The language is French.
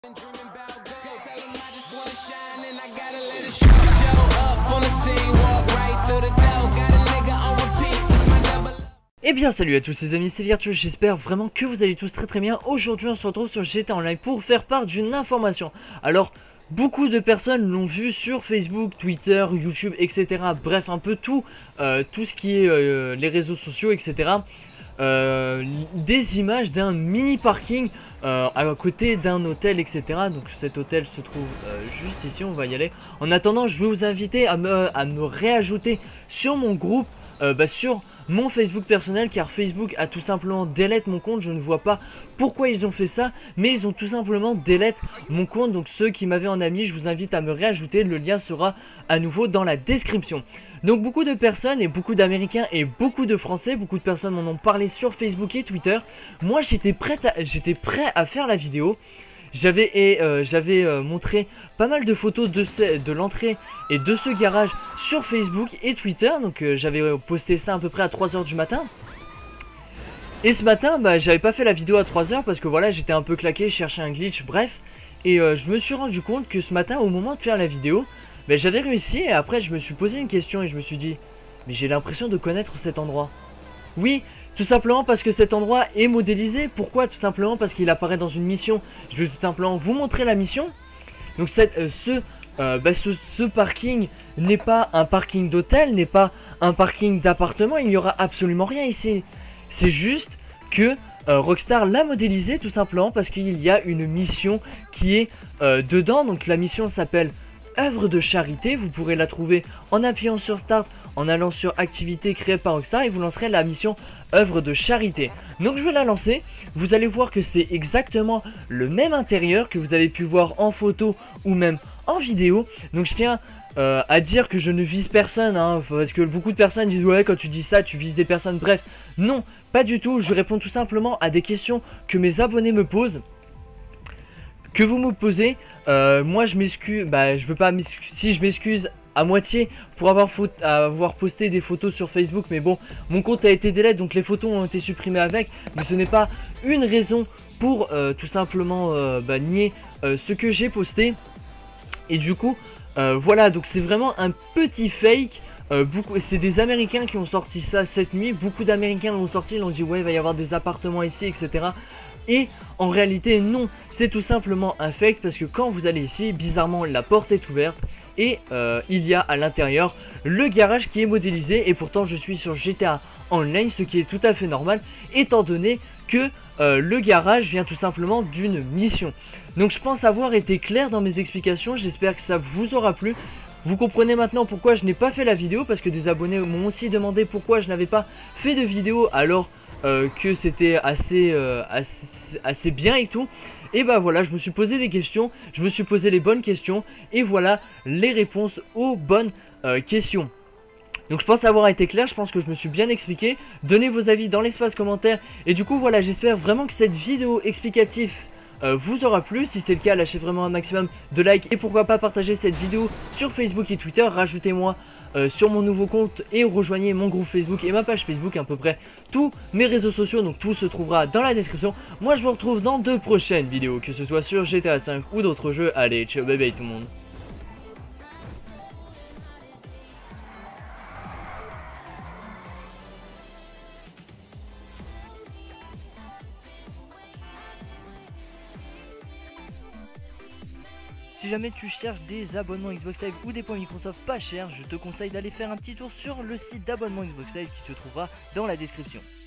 Dreaming about gold, tell 'em I just wanna shine and I gotta let it show up on the scene, walk right through the door, got a nigga on repeat, it's my double. Eh bien salut à tous les amis, c'est Virtual, j'espère vraiment que vous allez tous très bien. Aujourd'hui on se retrouve sur GTA Online pour faire part d'une information. Alors beaucoup de personnes l'ont vu sur Facebook, Twitter, YouTube, etc. Bref un peu tout, tout ce qui est les réseaux sociaux, etc. Des images d'un mini parking à côté d'un hôtel, etc. Donc cet hôtel se trouve juste ici, on va y aller. En attendant, je vais vous inviter à me réajouter sur mon groupe, sur mon Facebook personnel, car Facebook a tout simplement delete mon compte. Je ne vois pas pourquoi ils ont fait ça, mais ils ont tout simplement delete mon compte. Donc ceux qui m'avaient en ami, je vous invite à me réajouter, le lien sera à nouveau dans la description. Donc beaucoup de personnes et beaucoup d'Américains et beaucoup de Français, beaucoup de personnes m'en ont parlé sur Facebook et Twitter. Moi j'étais prêt à faire la vidéo. J'avais montré pas mal de photos de l'entrée et de ce garage sur Facebook et Twitter. Donc j'avais posté ça à peu près à 3 h du matin. Et ce matin, j'avais pas fait la vidéo à 3 h parce que voilà, j'étais un peu claqué, je cherchais un glitch, bref. Et je me suis rendu compte que ce matin, au moment de faire la vidéo, j'avais réussi. Et après je me suis posé une question et je me suis dit, mais j'ai l'impression de connaître cet endroit. Oui, tout simplement parce que cet endroit est modélisé. Pourquoi? Tout simplement parce qu'il apparaît dans une mission. Je vais tout simplement vous montrer la mission. Donc ce parking n'est pas un parking d'hôtel, n'est pas un parking d'appartement. Il n'y aura absolument rien ici. C'est juste que Rockstar l'a modélisé tout simplement parce qu'il y a une mission qui est dedans. Donc la mission s'appelle œuvre de charité. Vous pourrez la trouver en appuyant sur Start, en allant sur activité créée par Rockstar et vous lancerez la mission œuvre de charité. Donc je vais la lancer. Vous allez voir que c'est exactement le même intérieur que vous avez pu voir en photo ou même en vidéo. Donc je tiens à dire que je ne vise personne, hein, parce que beaucoup de personnes disent ouais, quand tu dis ça tu vises des personnes. Bref, non, pas du tout. Je réponds tout simplement à des questions que mes abonnés me posent, que vous me posez. Moi je m'excuse, je veux pas m'excuser, si je m'excuse à moitié pour avoir posté des photos sur Facebook, mais bon, mon compte a été delete, donc les photos ont été supprimées avec, mais ce n'est pas une raison pour tout simplement nier ce que j'ai posté. Et du coup, voilà, donc c'est vraiment un petit fake. C'est des Américains qui ont sorti ça cette nuit. Beaucoup d'Américains l'ont sorti, ils ont dit ouais, il va y avoir des appartements ici, etc. Et en réalité non, c'est tout simplement un fake parce que quand vous allez ici, bizarrement la porte est ouverte et il y a à l'intérieur le garage qui est modélisé. Et pourtant je suis sur GTA Online, ce qui est tout à fait normal étant donné que le garage vient tout simplement d'une mission. Donc je pense avoir été clair dans mes explications, j'espère que ça vous aura plu. Vous comprenez maintenant pourquoi je n'ai pas fait la vidéo, parce que des abonnés m'ont aussi demandé pourquoi je n'avais pas fait de vidéo alors que c'était assez bien et tout. Et voilà, je me suis posé des questions, je me suis posé les bonnes questions et voilà les réponses aux bonnes questions. Donc je pense avoir été clair, je pense que je me suis bien expliqué. Donnez vos avis dans l'espace commentaire. Et du coup voilà, j'espère vraiment que cette vidéo explicative vous aura plu. Si c'est le cas, lâchez vraiment un maximum de likes et pourquoi pas partager cette vidéo sur Facebook et Twitter. Rajoutez-moi sur mon nouveau compte et rejoignez mon groupe Facebook et ma page Facebook, à peu près tous mes réseaux sociaux, donc tout se trouvera dans la description. Moi je vous retrouve dans de prochaines vidéos, que ce soit sur GTA 5 ou d'autres jeux. Allez, ciao bye bye tout le monde. Si jamais tu cherches des abonnements Xbox Live ou des points Microsoft pas chers, je te conseille d'aller faire un petit tour sur le site d'abonnement Xbox Live qui se trouvera dans la description.